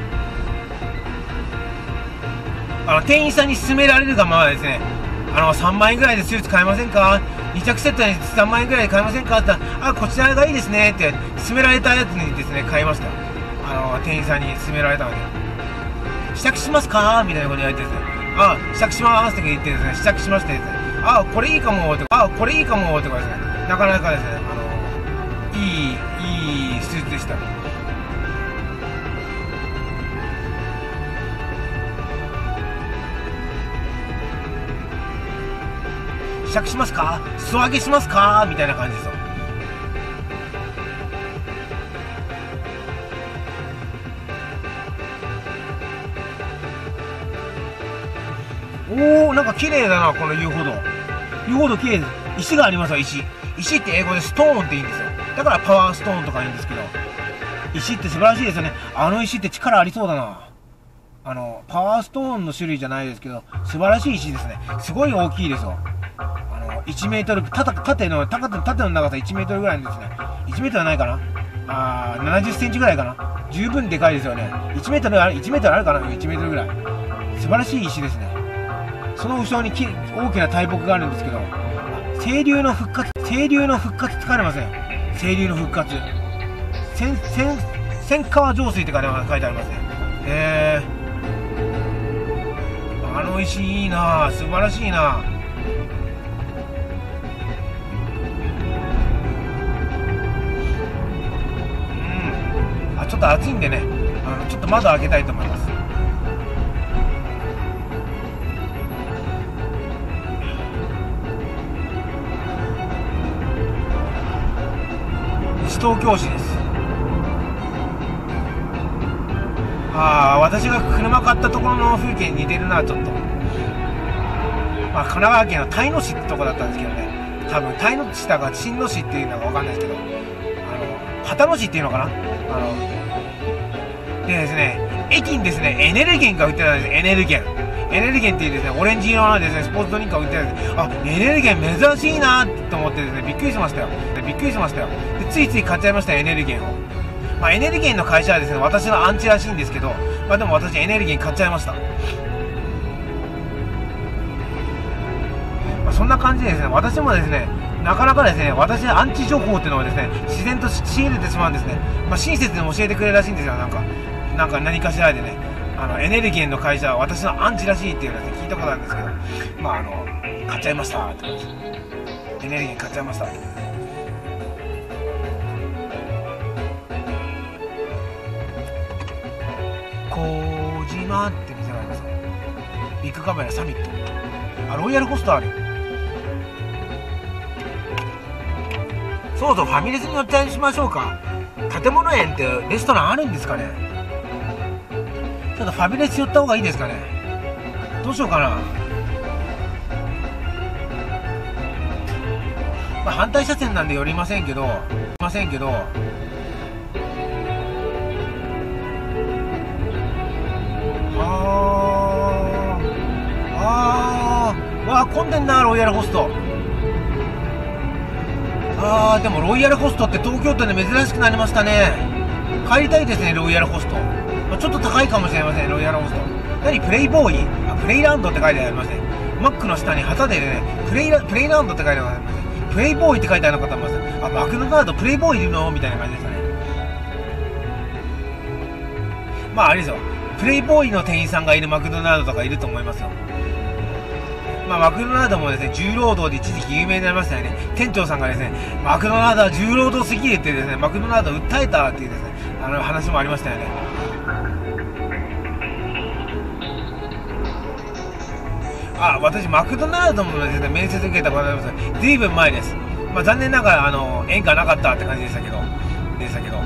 あの、店員さんに勧められるがままですね、あの、さんまんえんぐらいでスーツ買えませんか？ に 着セットでさんまんえんぐらいで買えませんかって言ったら、あ、こちらがいいですねって勧められたやつにですね、買いましたよ。あの、店員さんに勧められたので。試着しますかみたいなこと言われてですね、あ、試着しますって言ってですね、試着しましてですね、あ、これいいかもって、あ、これいいかもってことですね、なかなかですね、あの、いい、いいスーツでした。試着しますか？素揚げしますか？みたいな感じですよ。おー、なんか綺麗だな、この遊歩道。遊歩道綺麗です。石がありますよ、石。石って英語でストーンって言うんですよ。だからパワーストーンとか言うんですけど、石って素晴らしいですよね。あの石って力ありそうだな。あの、パワーストーンの種類じゃないですけど、素晴らしい石ですね。すごい大きいですよ。あの、いちメートル、たた縦の、縦の長さいちメートルぐらいですね。いちメートルはないかなあー、ななじゅっセンチぐらいかな。十分でかいですよね。いちメートルある、いちメートルあるかな ?いち メートルぐらい。素晴らしい石ですね。その後ろにき大きな大木があるんですけど、清流の復活、清流の復活って書いてますね。清流の復活。千、千、千川上水って書いてありますね。へー。あの石いいなぁ。素晴らしいなぁ。うん。あ、ちょっと暑いんでね、あの、ちょっと窓開けたいと思います。東京市です。ああ、私が車買ったところの風景に似てるな、ちょっと。まあ、神奈川県の泰野市ってとこだったんですけどね。多分、泰野市だか新野市っていうのがわかんないですけど、あの、秦野市っていうのかなあの、でですね、駅にですね、エネルゲンが売ってたんです。エネルゲン。エネルゲンっていうですね、オレンジ色のですね、スポーツドリンクが売ってたんです。あ、エネルゲン珍しいなと思ってですね、びっくりしましたよ。びっくりしましたよ。で、ついつい買っちゃいました、エネルゲンを。まあ、エネルゲンの会社はですね、私のアンチらしいんですけど、まあでも私エネルゲン買っちゃいました。まあ、そんな感じでですね、私もですね、なかなかですね、私のアンチ情報っていうのをですね、自然と仕入れてしまうんですね。まあ、親切に教えてくれるらしいんですよ、なんか。なんか何かしらでね。ああのエネルギーの会社は私のアンチらしいっていうのを、ね、聞いたことあるんですけど、まああの買っちゃいましたって感じです。エネルギー買っちゃいました。小島って店があります。ビッグカメラサミット、あ、ロイヤルホストある。そうそう、ファミレスに寄ったりしましょうか。建物園ってレストランあるんですかね。ちょっとファミレス寄った方がいいですかね。どうしようかな。まあ、反対車線なんで寄りませんけど、ませんけど、あーあー、わあ、混んでんな、ロイヤルホスト。あー、でもロイヤルホストって東京都で珍しくなりましたね。帰りたいですね、ロイヤルホスト。まあ、ちょっと高いかもしれません、ロイヤルホスト。何、プレイボーイ、あ、プレイランドって書いてありますね。マックの下に旗でね、プレイラ、プレイランドって書いてありますね。プレイボーイって書いてある方もいます。あ、マクドナルドプレイボーイいるのみたいな感じでしたね。まああれですよ、プレイボーイの店員さんがいるマクドナルドとかいると思いますよ。まあ、マクドナルドもですね、重労働で一時期有名になりましたよね。店長さんがですね、マクドナルドは重労働すぎるってですね、マクドナルドを訴えたっていうですね、あの話もありましたよね。あ、私マクドナルドもですね、面接受けたことあります。ずいぶん前です。まあ、残念ながらあの縁がなかったって感じでしたけど、でしたけど。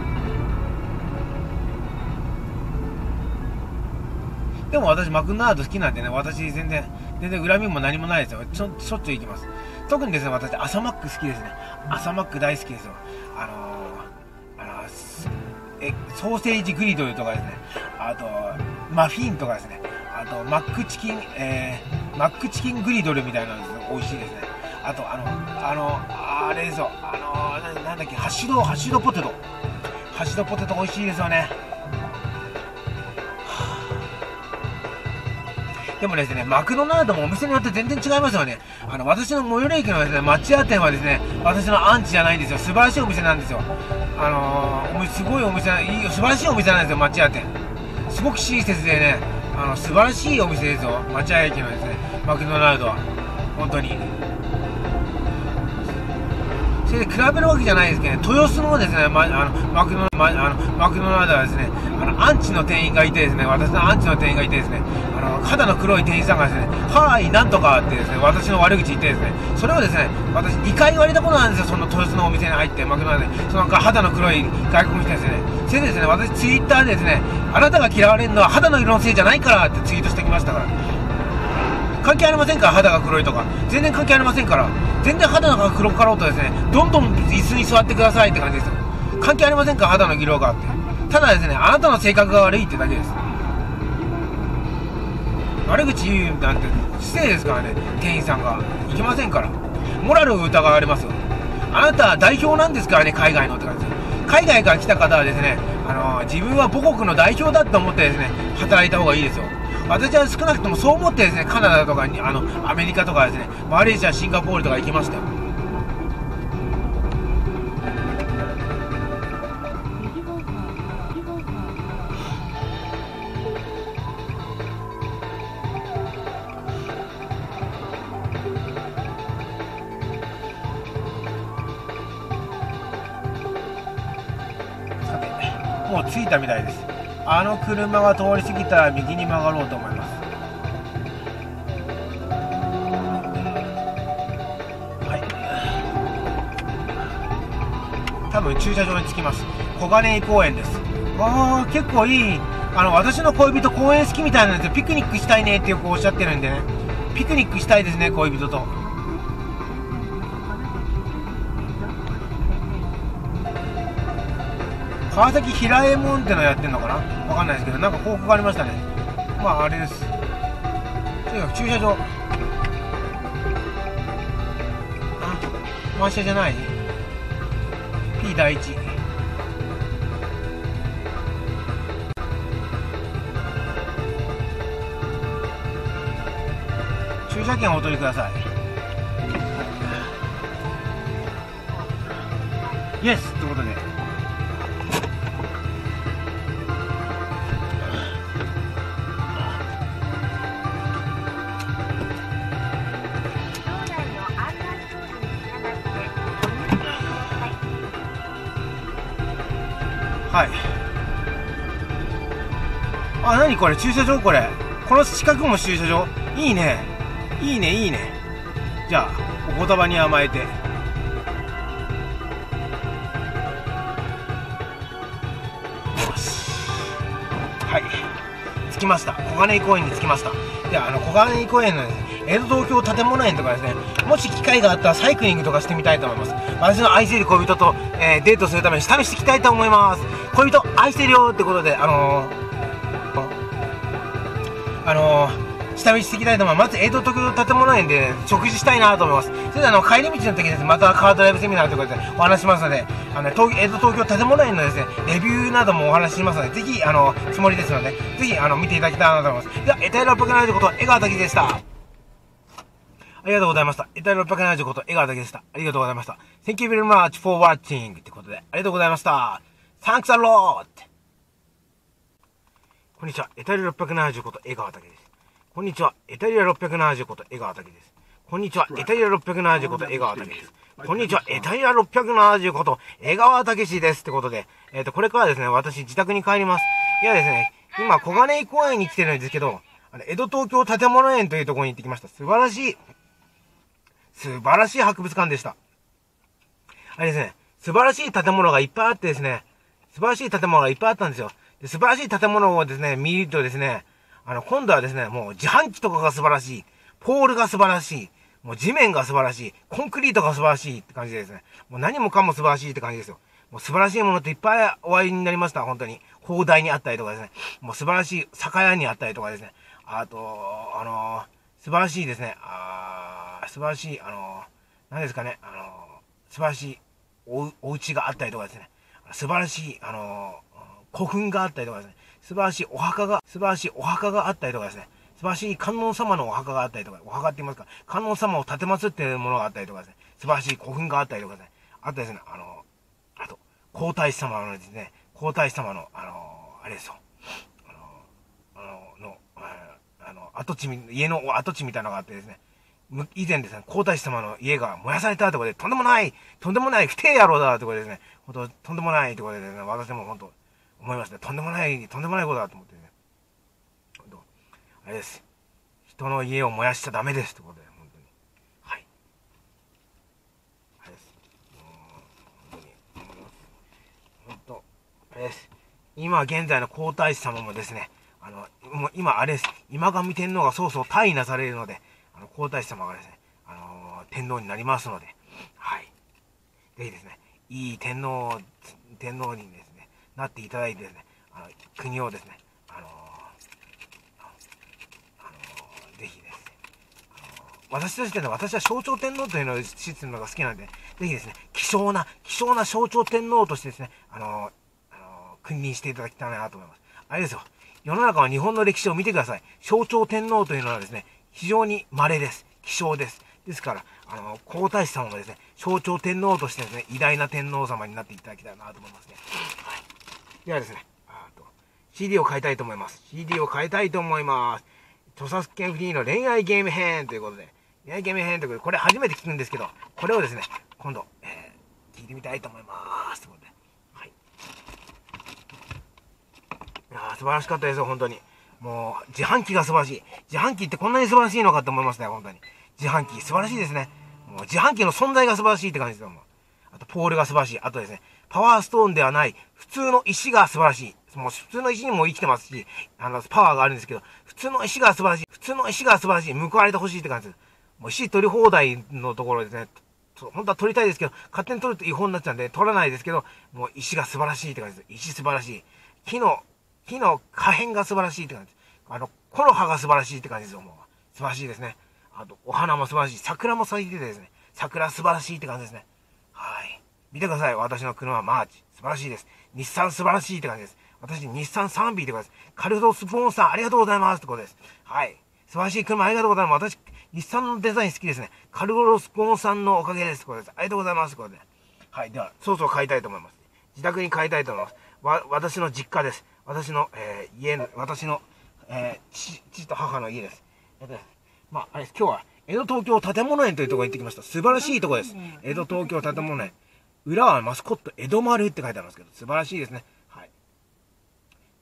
でも私マクドナルド好きなんでね、私全然全然恨みも何もないですよ。ちょしょっちゅう行きます。特にですね、私朝マック好きですね。朝マック大好きですよ。あのー、あのー、えソーセージグリドルとかですね、あとマフィンとかですね、あとマックチキン、えー、マックチキングリドルみたいなのですね、美味しいですね。あとあのあのあれですよ、あのー、な, なんだっけハッシュドハッシュドポテトハッシュドポテト美味しいですよね。でもですね、マクドナルドもお店によって全然違いますよね。あの私の最寄り駅のですね、町屋店はですね、私のアンチじゃないんですよ。素晴らしいお店なんですよ。あのー、すごいお店、いい素晴らしいお店なんですよ、町屋店。すごく親切でね、あの素晴らしいお店ですよ、町屋駅のですね、マクドナルドは。本当に。それで比べるわけじゃないですけどね、豊洲のですね、ま、あのマクド、ま、あのマクドナルドはですね、あのアンチの店員がいてですね、私のアンチの店員がいてですね、あの肌の黒い店員さんがですね、はーい、なんとかってですね、私の悪口言ってですね、それをですね、私にかい言われたことなんですよ、その豊洲のお店に入って、マクドナルドで、その肌の黒い外国の人ですね。それでですね、私ツイッターでですね、あなたが嫌われるのは肌の色のせいじゃないからってツイートしてきましたから。関係ありませんから、肌が黒いとか全然関係ありませんから。全然肌が黒かろうとですね、どんどん椅子に座ってくださいって感じですよ。関係ありませんから、肌の色があって。ただですね、あなたの性格が悪いってだけです。悪口言うなんて失礼ですからね。店員さんがいけませんから。モラルを疑われますよ。あなたは代表なんですからね、海外のって感じです。海外から来た方はですね、あの自分は母国の代表だと思ってですね、働いた方がいいですよ。私は少なくともそう思ってですね、カナダとかに、あのアメリカとかですね、マレーシア、シンガポールとか行きましたよ。さて、もう着いたみたいです。あの車が通り過ぎたら右に曲がろうと思います。はい、多分駐車場に着きます。小金井公園です。あー、結構いい。あの私の恋人公園好きみたいなんですよ。ピクニックしたいねってよくおっしゃってるんでね、ピクニックしたいですね、恋人と。川崎平右衛門ってのやってんのかな、わかんないですけど、なんか広告がありましたね。まああれです。とにかく駐車場、あ、満車じゃない P 第一。駐車券をお取りください。イエスってことで、 はい。あ、なにこれ、駐車場これ。この近くも駐車場。いいね。いいね、いいね。じゃあ、お言葉に甘えて。よし。はい。着きました。小金井公園に着きました。で、あの、小金井公園のですね、江戸東京建物園とかですね、もし機会があったらサイクリングとかしてみたいと思います。私の愛せる恋人と、えー、デートするために試していきたいと思います。恋人愛してるよってことで、あのー、あのー、下見していきたいと思います。まず江戸東京建物園で、ね、食事したいなと思います。それであの帰り道の時ですね、またカードライブセミナーということでお話しますので、あの、ね、東江戸東京建物園のですね、レビューなどもお話ししますので、ぜひあのつもりですので、ぜひあの見ていただきたいなと思います。では、エタイろっぴゃくななじゅうこと江川滝でした。ありがとうございました。エタイろっぴゃくななじゅうこと江川滝でした。ありがとうございました。Thank you very much for watching ってことで、ありがとうございました。Thanks a lot! こんにちは、エタイろっぴゃくななじゅうこと江川滝です。こんにちは、エタリアろっぴゃくななじゅうこと江川滝です。こんにちは、エタリアろっぴゃくななじゅうこと江川滝です。こんにちは、エタリアろっぴゃくななじゅうこと江川滝氏です。ってことで、えっと、これからですね、私自宅に帰ります。いやですね、今、小金井公園に来てるんですけど、あの江戸東京建物園というところに行ってきました。素晴らしい、素晴らしい博物館でした。あれですね、素晴らしい建物がいっぱいあってですね、素晴らしい建物がいっぱいあったんですよ。で素晴らしい建物をですね、見るとですね、あの、今度はですね、もう自販機とかが素晴らしい。ポールが素晴らしい。もう地面が素晴らしい。コンクリートが素晴らしいって感じでですね。もう何もかも素晴らしいって感じですよ。もう素晴らしいものっていっぱいお会いになりました。本当に。砲台にあったりとかですね。もう素晴らしい酒屋にあったりとかですね。あと、あのー、素晴らしいですね。あー、素晴らしい、あのー、何ですかね。あのー、素晴らしいお、お家があったりとかですね。素晴らしい、あのー、古墳があったりとかですね。素晴らしいお墓が、素晴らしいお墓があったりとかですね。素晴らしい観音様のお墓があったりとか、お墓って言いますか、観音様を立てまつっているものがあったりとかですね。素晴らしい古墳があったりとかですね。あとですね、あの、あと、皇太子様のですね、皇太子様の、あの、あれですよ。あの、あの、の、あの、跡地、家の跡地みたいなのがあってですね。以前ですね、皇太子様の家が燃やされたところで、とんでもないとんでもない不定野郎だところでですね、ほんと、とんでもないところでですね、私もほんと、思いますね。とんでもない、とんでもないことだと思ってね。ほんと、あれです。人の家を燃やしちゃダメですってことで、本当に。はい。あれです。もう、本当に、本当、あれです。今現在の皇太子様もですね、あの、もう今あれです。今上天皇がそうそう退位なされるので、あの、皇太子様がですね、あのー、天皇になりますので、はい。ぜひですね、いい天皇、天皇にですね、なっていただいてですね、あの、国をですね、あのー、あのー、ぜひですね、あのー、私としては、私は象徴天皇というのを知ってるのが好きなんで、ぜひですね、希少な、希少な象徴天皇としてですね、あのー、あのー、君臨していただきたいなと思います。あれですよ、世の中は日本の歴史を見てください。象徴天皇というのはですね、非常に稀です。希少です。ですから、あの、皇太子様もですね、象徴天皇としてですね、偉大な天皇様になっていただきたいなと思いますね。はい。ではですね、あと、シーディー を買いたいと思います。シーディー を買いたいと思います。著作権フリーの恋愛ゲーム編ということで、恋愛ゲーム編ということで、これ初めて聞くんですけど、これをですね、今度、えー、聞いてみたいと思います。ということで、はい。いやー、素晴らしかったですよ、本当に。もう、自販機が素晴らしい。自販機ってこんなに素晴らしいのかと思いますね、本当に。自販機、素晴らしいですね。もう自販機の存在が素晴らしいって感じですよ、もう。あと、ポールが素晴らしい。あとですね、パワーストーンではない、普通の石が素晴らしい。もう普通の石にも生きてますし、あの、パワーがあるんですけど、普通の石が素晴らしい。普通の石が素晴らしい。報われてほしいって感じです。もう石取り放題のところですね。本当は取りたいですけど、勝手に取ると違法になっちゃうんで、取らないですけど、もう石が素晴らしいって感じです。石素晴らしい。木の、木の破片が素晴らしいって感じです。あの、木の葉が素晴らしいって感じですよ、もう。素晴らしいですね。あと、お花も素晴らしい。桜も咲いててですね。桜素晴らしいって感じですね。はい。見てください。私の車はマーチ。素晴らしいです。日産素晴らしいって感じです。私、日産 スリービー ってことです。カルロス・ポンさん、ありがとうございますってことです。はい。素晴らしい車ありがとうございます。私、日産のデザイン好きですね。カルロス・ポンさんのおかげですってことです。ありがとうございますってことで。はい。では、そろそろ買いたいと思います。自宅に買いたいと思います。わ、私の実家です。私の、えー、家の、私の、えー、父、父と母の家です。えっと、まあ、あれです。今日は、江戸東京建物園というところに行ってきました。素晴らしいところです。江戸東京建物園。裏はマスコット江戸丸って書いてあるんですけど、素晴らしいですね。はい。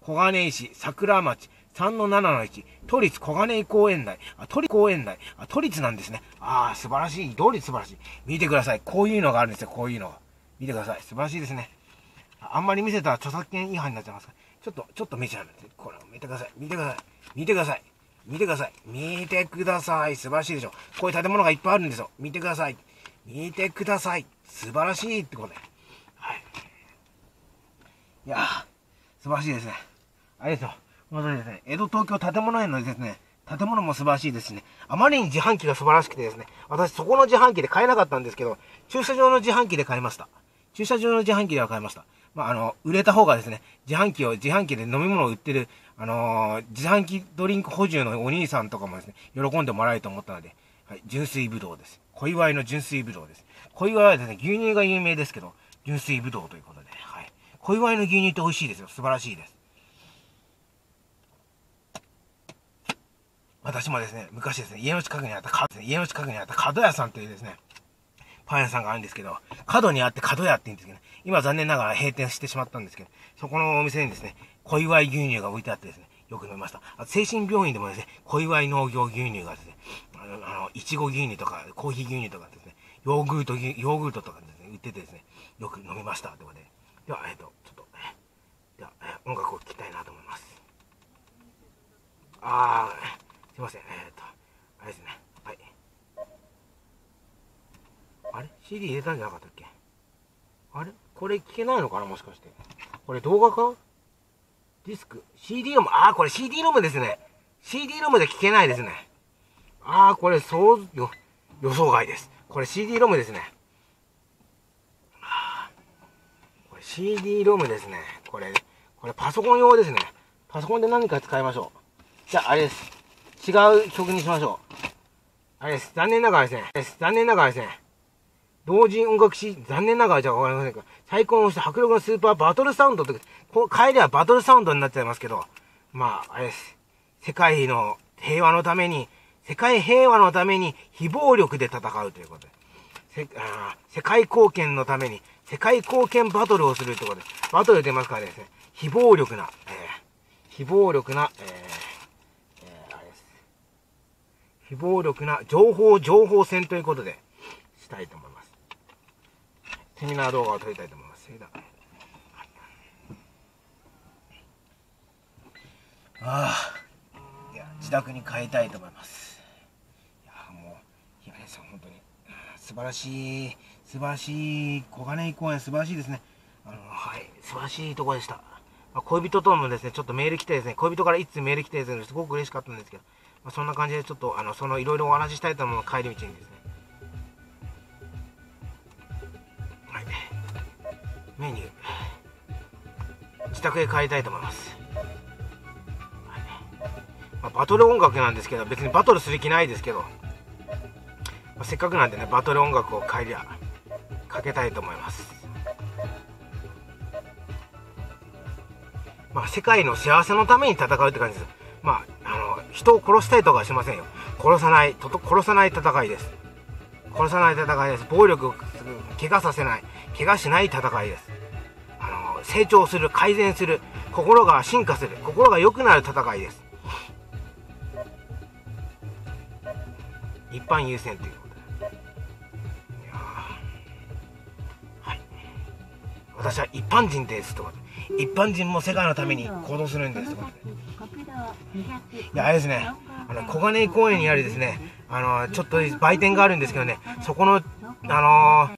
小金井市桜町さんのななのいち、都立小金井公園内、あ、都立公園内、あ、都立なんですね。ああ、素晴らしい。都立素晴らしい。見てください。こういうのがあるんですよ、こういうのが。見てください。素晴らしいですね。あんまり見せたら著作権違反になっちゃいますから。ちょっと、ちょっと見ちゃうんです。これ、見てください。見てください。見てください。見てください。見てください。素晴らしいでしょ。こういう建物がいっぱいあるんですよ。見てください。見てください。素晴らしいってことで。はい。いやー、素晴らしいですね。あれですよ。本当にですね、江戸東京建物園のですね、建物も素晴らしいですしね、あまりに自販機が素晴らしくてですね、私そこの自販機で買えなかったんですけど、駐車場の自販機で買いました。駐車場の自販機では買いました。まあ、あの、売れた方がですね、自販機を、自販機で飲み物を売ってる、あのー、自販機ドリンク補充のお兄さんとかもですね、喜んでもらえると思ったので、はい、純粋ぶどうです。小祝いの純粋ぶどうです。小祝いはですね、牛乳が有名ですけど、純粋ぶどうということで、はい。小祝いの牛乳って美味しいですよ。素晴らしいです。私もですね、昔ですね、家の近くにあった角、家の近くにあった角屋さんというですね、パン屋さんがあるんですけど、角にあって角屋って言うんですけど、ね、今残念ながら閉店してしまったんですけど、そこのお店にですね、小祝い牛乳が置いてあってですね、よく飲みました。あと精神病院でもですね、小祝い農業牛乳がですね、あの、あのいちご牛乳とか、コーヒー牛乳とかですね、ヨーグルト、ヨーグルトとかですね、売っててですね、よく飲みました。ということで。では、えっと、ちょっと、では、音楽を聴きたいなと思います。あー、すいません。えっと、あれですね。はい。あれ ?シーディー 入れたんじゃなかったっけ？あれこれ聞けないのかなもしかして。これ動画か？ディスク シーディー ロム。あー、これ シーディー ロムですね。シーディー ロムで聞けないですね。あー、これ、そう、よ、予想外です。これ シーディー ロムですね。あー、これ シーディー ロムですね。これ、これパソコン用ですね。パソコンで何か使いましょう。じゃあ、あれです。違う曲にしましょう。あれです。残念ながらですね。です。残念ながらですね。同人音楽史、残念ながらじゃわかりませんが、最高のして迫力のスーパーバトルサウンドって、こう帰りはバトルサウンドになっちゃいますけど、まあ、あれです。世界の平和のために、世界平和のために非暴力で戦うということで。せあ世界貢献のために、世界貢献バトルをするということで、バトル出ますからですね、非暴力な、えー、非暴力な、えー非暴力な情報情報戦ということでしたいと思います。セミナー動画を撮りたいと思います。それでは、ああ、いや自宅に帰りたいと思います。いやもういやですよ本当に素晴らしい素晴らしい小金井公園素晴らしいですね。あのはい素晴らしいところでした。まあ、恋人ともですねちょっとメール来てですね恋人から一通メール来てですねすごく嬉しかったんですけど。まあ、そんな感じでちょっとあのそのいろいろお話ししたいと思う帰り道にですね、はい、メニュー自宅へ帰りたいと思います、はいまあ、バトル音楽なんですけど別にバトルする気ないですけど、まあ、せっかくなんでねバトル音楽を帰りはかけたいと思います。まあ世界の幸せのために戦うって感じです。まあ、あの人を殺したいとかはしませんよ。殺さないとと殺さない戦いです。殺さない戦いです。暴力を怪我させない怪我しない戦いです。あの成長する改善する心が進化する心が良くなる戦いです。一般優先ということで、いやはい、私は一般人ですとか一般人も世界のために行動するんですとかいやあれですねあの小金井公園にあるですねあのちょっと売店があるんですけどねそこのあのー